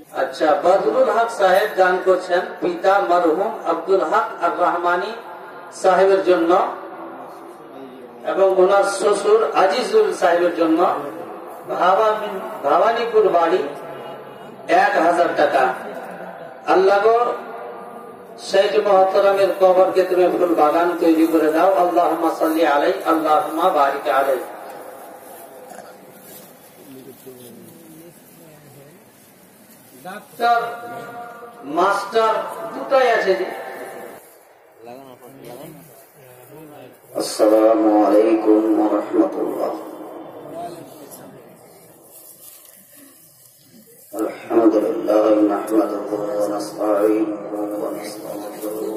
আচ্ছা, বদরুল হক সাহেব দান করছেন পিতা মরহুম আব্দুল হক আর রহমানী সাহেবের জন্য এবং ওনার শ্বশুর আজিজুল সাহেবের জন্য ভবানীপুর বাড়ি 1000 টাকা। আল্লাহ গো শেখ মোহতরমের কবরকে তুমি ফুল বাগান তৈরি করে দাও। আল্লাহুম্মা সাল্লি আলাইহি আল্লাহুম্মা বারিক আলাইহি। ডাক্তার মাস্টার দুটাই আছে জি। আসসালামু আলাইকুম ওয়া রাহমাতুল্লাহ। আলহামদুলিল্লাহ নাহমাদুহু ওয়া নাস্তাঈনুহু ওয়া নাস্তাগফিরুহু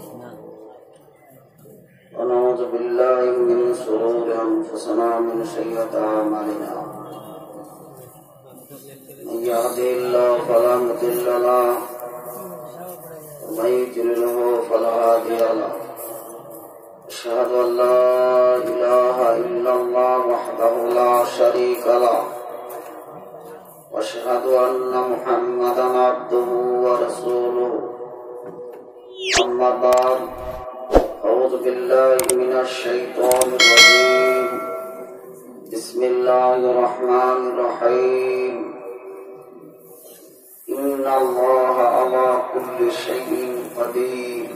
ওয়া নাউযু বিল্লাহি মিন শুরুরি আনফুসিনা ওয়া মিন সাইয়্যাতি আ'মালিনা। من يهده الله فلا مضل له ومن يضلل فلا هادي له. أشهد أن لا إله إلا الله وحده لا شريك له وأشهد أن محمدا عبده ورسوله. أما بعد أعوذ بالله من الشيطان الرجيم. بسم الله الرحمن الرحيم. إن الله على كل شيء قدير.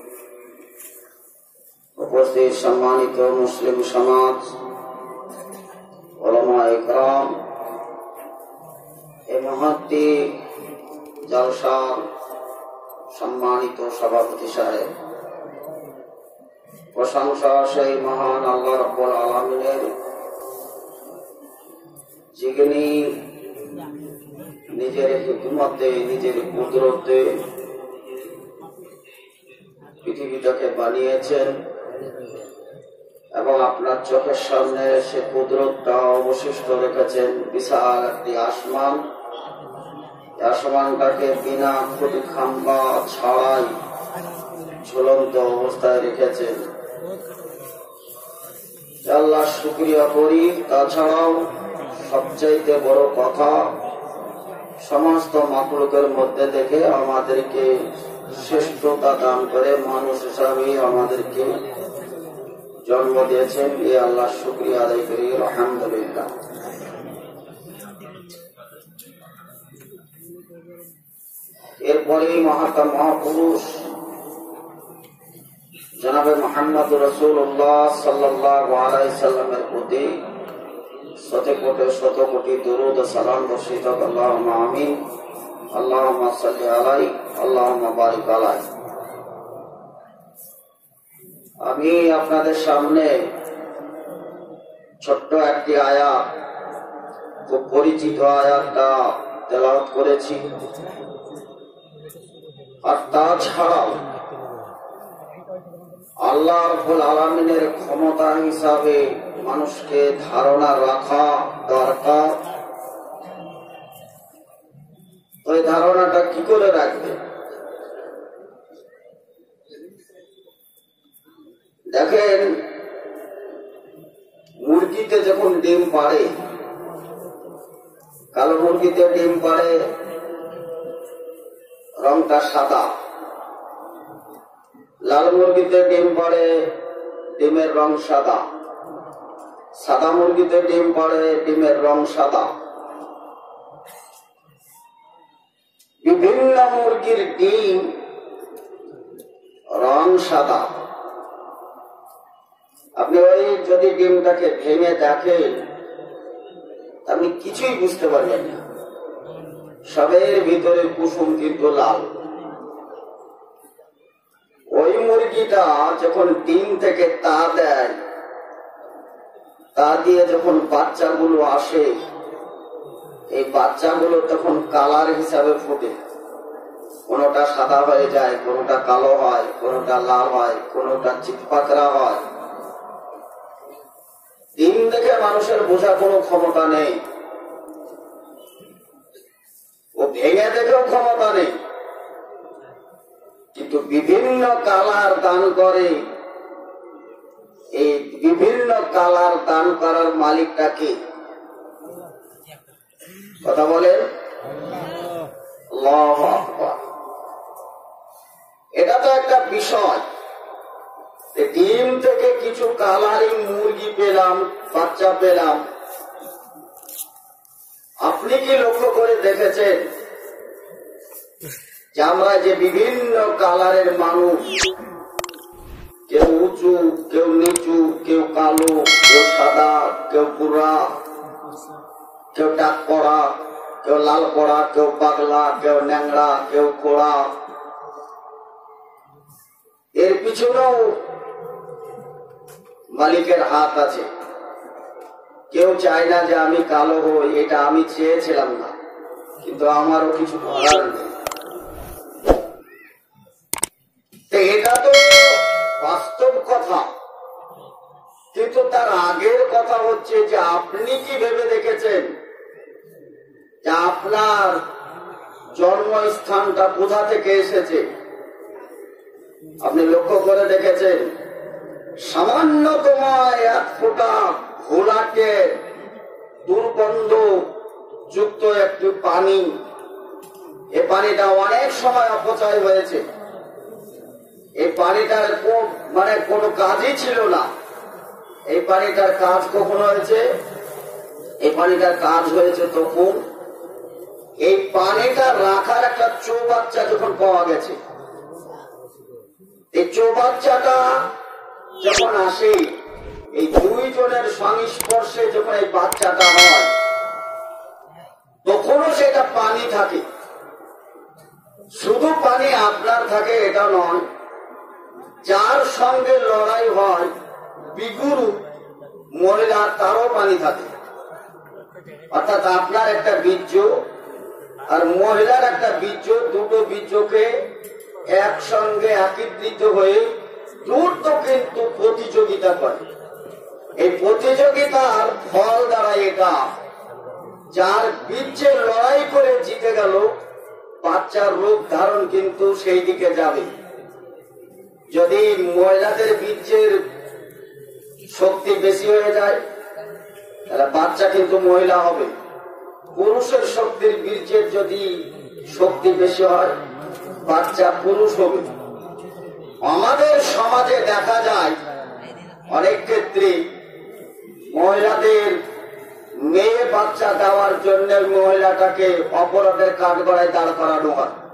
উপস্থিত সম্মানিত মুসলিম সমাজ, উলামায়ে কেরাম, এই মহতী জলসার সম্মানিত সভাপতি সাহেব, প্রশংসা সেই মহান আল্লাহ রাব্বুল আলামিনের, যিনি নিজের হিকমতে নিজের কুদরতে পৃথিবীটাকে বানিয়েছেন এবং আপনার চোখের সামনে সে কুদরতটা অবশিষ্ট রেখেছেন বিশাল একটি আসমান। আসমানটাকে বিনা খুঁটি খাম্বা ছাড়াই ঝুলন্ত অবস্থায় রেখেছেন। আল্লাহর শুকরিয়া করি। তাছাড়াও সবচাইতে বড় কথা, সমস্ত মাখলুকের মধ্যে থেকে আমাদেরকে শ্রেষ্ঠতা দান করে মানুষ হিসাবে আমাদেরকে জন্ম দিয়েছেন। এই আল্লাহর শুকরিয়া আদায় করি, আলহামদুলিল্লাহ। এরপরে মহাপুরুষ জনাবে মুহাম্মদুর রাসূলুল্লাহ সাল্লাল্লাহু আলাইহি সাল্লামের প্রতি শত কোটি দরুদ ও সালাম বর্ষিত হোক। আল্লাহুম্মা আমিন। আল্লাহুম্মা সাল্লি আলাইহি আল্লাহুম্মা বারিক আলাইহি। আমি আপনাদের সামনে ছোট্ট একটি আয়াত, খুব পরিচিত আয়াতটা তেলাওয়াত করেছি। আর তাছাড়াও আল্লাহ রাব্বুল আলামিনের ক্ষমতা হিসাবে মানুষকে ধারণা রাখা দরকার। ওই ধারণাটা কি করে রাখবে? দেখেন, মুরগিতে যখন ডিম পাড়ে, কালো মুরগিতে ডিম পাড়ে, রংটা সাদা। লাল মুরগিতে ডিম পাড়ে, ডিমের রং সাদা। সাদা মুরগিতে ডিম পাড়ে, ডিমের রং সাদা। বিভিন্ন মুরগির ডিম রং সাদা। আপনি ওই যদি ডিমটাকে ভেঙে দেখেন, আপনি কিছুই বুঝতে পারবেন না। সবের ভিতরে কুসুম কিন্তু লাল। ওই মুরগিটা যখন ডিম থেকে তা দেয়, তা দিয়ে যখন বাচ্চাগুলো আসে, এই বাচ্চাগুলো তখন কালার হিসাবে ফুটে। কোনোটা সাদা হয়ে যায়, কোনোটা কালো হয়, কোনোটা লাল হয়, কোনোটা চিৎপাকড়া হয়। ডিম দেখে মানুষের বোঝা কোনো ক্ষমতা নেই, ও ভেঙে দেখেও ক্ষমতা নেই। কিন্তু বিভিন্ন কালার দান করে। এই বিভিন্ন কালার দান করার মালিকটা কি? কথা বলেন। আল্লাহু আকবার। এটা তো একটা বিষয়। ডিম থেকে কিছু কালারিং মুরগি পেলাম, বাচ্চা পেলাম। আপনি কি লক্ষ্য করে দেখেছেন যে আমরা যে বিভিন্ন কালারের মানুষ, কেউ উঁচু, কেউ নিচু, কেউ কালো, কেউ সাদা, কেউ পুরা, কেউ ডাক পড়া, কেউ লাল পড়া, কেউ পাগলা, কেউ ন্যাংরা, কেউ খোড়া, এর পিছনেও মালিকের হাত আছে। কেউ চায় না যে আমি কালো হই, এটা আমি চেয়েছিলাম না, কিন্তু আমারও কিছু করার নেই। এটা তো বাস্তব কথা, কিন্তু তার আগের কথা হচ্ছে যে আপনি কি ভেবে দেখেছেন যে আপনার জন্মস্থানটা কোথা থেকে এসেছে? আপনি লক্ষ্য করে দেখেছেন সামান্যতম এক ফোঁটা ঘোলাটে দুর্গন্ধ যুক্ত একটু পানি, এই পানিটা অনেক সময় অপচয় হয়েছে। এই পানিটার কোনো কাজই ছিল না। এই পানিটার কাজ কখন হয়েছে? এই পানিটার কাজ হয়েছে তখন এই পানিটা রাখার একটা চৌবাচ্চা যখন পাওয়া গেছে। এই চৌবাচ্চাটা যখন আসে, এই দুইজনের সংস্পর্শে যখন এই বাচ্চাটা হয়, তখনও সেটা পানি থাকে। শুধু পানি আপনার থাকে এটা নয়, যার সঙ্গে লড়াই হয় বিগুরু মহিলা, তারও পানি থাকে। অর্থাৎ আপনার একটা বীর্য আর মহিলার একটা বীর্য, দুটো বীর্যকে একসঙ্গে একত্রিত হয়ে দ্রুত কিন্তু প্রতিযোগিতা করে। এই প্রতিযোগিতার ফল দ্বারা এটা, যার বীর্যে লড়াই করে জিতে গেল, বাচ্চার রূপ ধারণ কিন্তু সেই দিকে যাবে। যদি মহিলাদের বীর্যের শক্তি বেশি হয়ে যায়, তাহলে বাচ্চা কিন্তু মহিলা হবে। পুরুষের শক্তির বীর্যের যদি শক্তি বেশি হয়, বাচ্চা পুরুষ হবে। আমাদের সমাজে দেখা যায় অনেক ক্ষেত্রে মহিলাদের মেয়ে বাচ্চা দেওয়ার জন্য মহিলাটাকে অপরাধের কাঠগড়ায় দাঁড় করানো হয়।